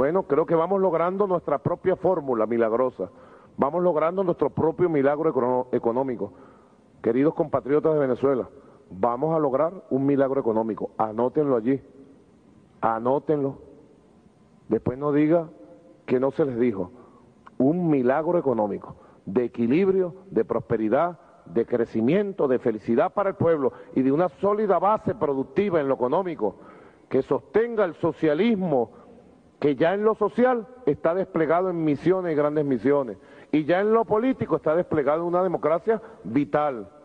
Bueno, creo que vamos logrando nuestra propia fórmula milagrosa, vamos logrando nuestro propio milagro económico. Queridos compatriotas de Venezuela, vamos a lograr un milagro económico, anótenlo allí, anótenlo. Después no diga que no se les dijo, un milagro económico, de equilibrio, de prosperidad, de crecimiento, de felicidad para el pueblo y de una sólida base productiva en lo económico que sostenga el socialismo, que ya en lo social está desplegado en misiones y grandes misiones, y ya en lo político está desplegado una democracia vital.